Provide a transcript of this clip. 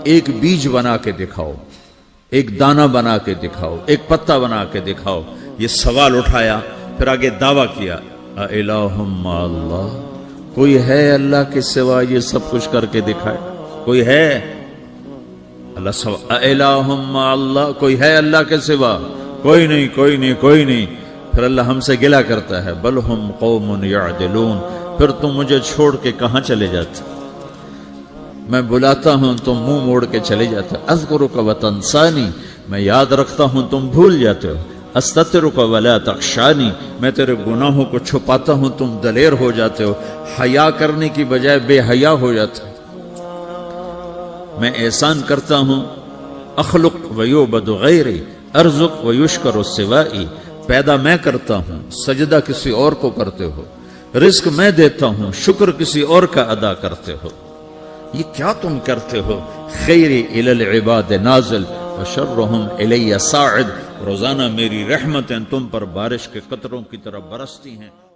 ایک بیج بنا کے دکھاؤ، ایک دانہ بنا کے دکھاؤ، ایک پتا بنا کے دکھاؤ۔ یہ سوال اٹھایا، پھر آگے دعویٰ کیا، اِلَٰهٌ مَّعَ اللَّهِ، کوئی ہے اللہ کے سوا یہ سب کچھ کر کے دکھائے؟ کوئی ہے؟ اللہ سوا اِلَٰهٌ مَّعَ اللَّهِ، کوئی ہے اللہ کے سوا؟ کوئی نہیں، کوئی نہیں، کوئی نہیں۔ پھر اللہ ہم سے گلہ کرتا ہے، بل ہم قوم یعدلون، پھر تم مجھے چھوڑ کے کہاں چلے جاتے؟ میں بلاتا ہوں تم منہ موڑ کے چلے جاتے ہو۔ اذکرک وتنسانی، میں یاد رکھتا ہوں تم بھول جاتے ہو۔ استترک ولا تخشانی، میں تیرے گناہوں کو چھپاتا ہوں تم دلیر ہو جاتے ہو، حیا کرنے کی بجائے بے حیا ہو جاتے ہو۔ میں احسان کرتا ہوں، اخلق ویعبد غیری، ارزق ویشکر سوائی، پیدا میں کرتا ہوں، سجدہ کسی اور کو کرتے ہو، رزق میں دیتا ہوں، شکر کسی اور کا ادا کرتے ہو، یہ کیا تم کرتے ہو؟ خیری الی العباد نازل وشرہم الی صاعد، روزانہ میری رحمتیں تم پر بارش کے قطروں کی طرح برستی ہیں۔